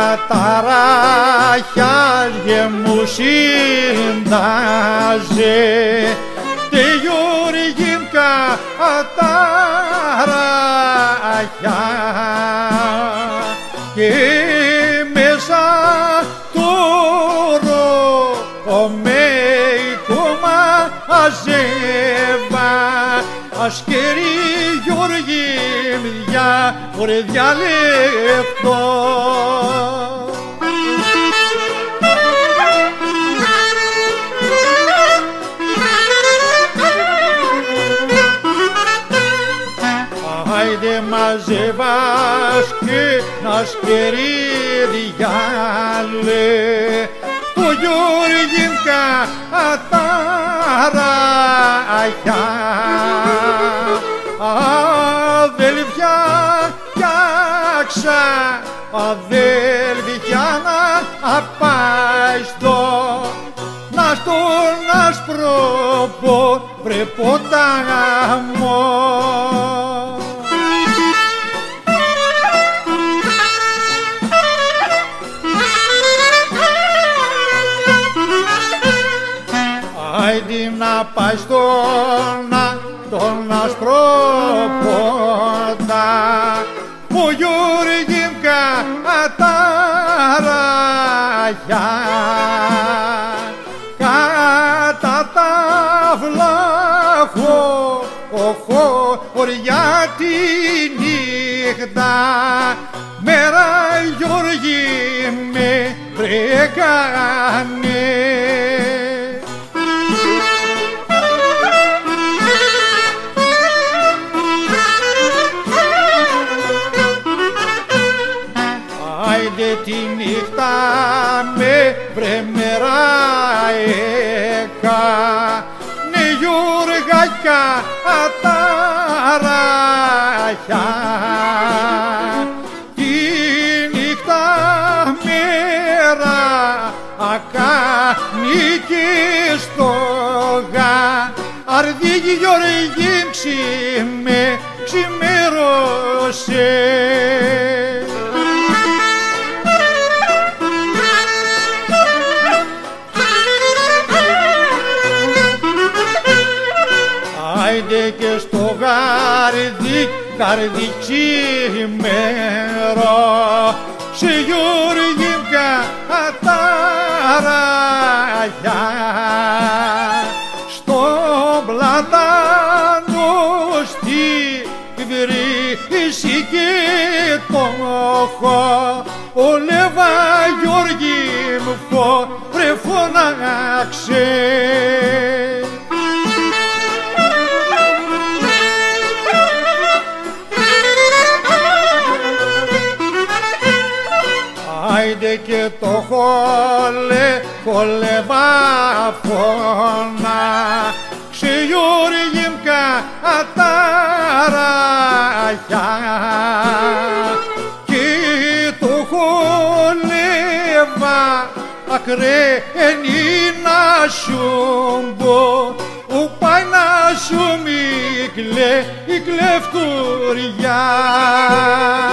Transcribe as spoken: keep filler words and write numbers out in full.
καταράχια μου σύνταζε τη Γιουργίνκα καταράχια και μέσα του ρωμαϊκού μαζεύα ασκερί Γιώργη μια φορέ διαλεκτό. Άιντε μαζεύας και να σκερί διάλε του Γιώργινκα αταράχια αδέλφια φτιάξα, αδέλφια να απάιστο να στον ασπρόπο βρε ποτάμο. Άιντι να πάει στον τον ασπρόποντα μου Γιουργίνκα αταράχια κατά τα βλάχο χωριά τη νύχτα μέρα Γιώργη με βρέκανε. Άιντε τη νύχτα με βρε μεράικα ναι Γιουργάκια αταράχια τη νύχτα μέρα ακάνει και στόγα αρδί Γιώργη ξημε ξημέρωσε. Άιντε και στο γάρδι, γάρδι ξημέρο σε Γιουργίνκα αταράχια στον πλατάνο στη βρύση και το χολεύα Γιώργη μου φορε φωνάξε. Άιντε και το χολε, χολεύα φώνα σε Γιουργίνκα αταράχια και το χολεύα ακραίνει να σου μπω που πάει να σου μη κλε η κλεφτουριά.